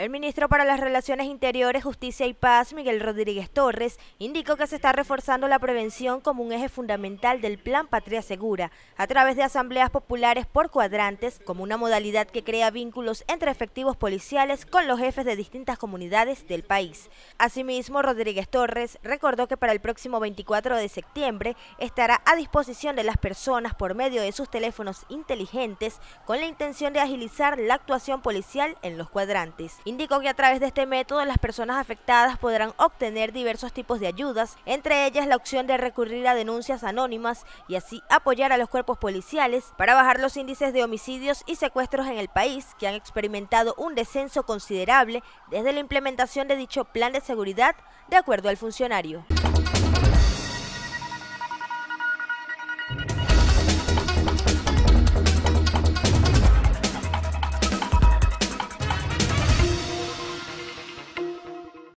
El ministro para las Relaciones Interiores, Justicia y Paz, Miguel Rodríguez Torres, indicó que se está reforzando la prevención como un eje fundamental del Plan Patria Segura, a través de asambleas populares por cuadrantes, como una modalidad que crea vínculos entre efectivos policiales con los jefes de distintas comunidades del país. Asimismo, Rodríguez Torres recordó que para el próximo 24 de septiembre estará a disposición de las personas por medio de sus teléfonos inteligentes con la intención de agilizar la actuación policial en los cuadrantes. Indicó que a través de este método las personas afectadas podrán obtener diversos tipos de ayudas, entre ellas la opción de recurrir a denuncias anónimas y así apoyar a los cuerpos policiales para bajar los índices de homicidios y secuestros en el país, que han experimentado un descenso considerable desde la implementación de dicho plan de seguridad, de acuerdo al funcionario.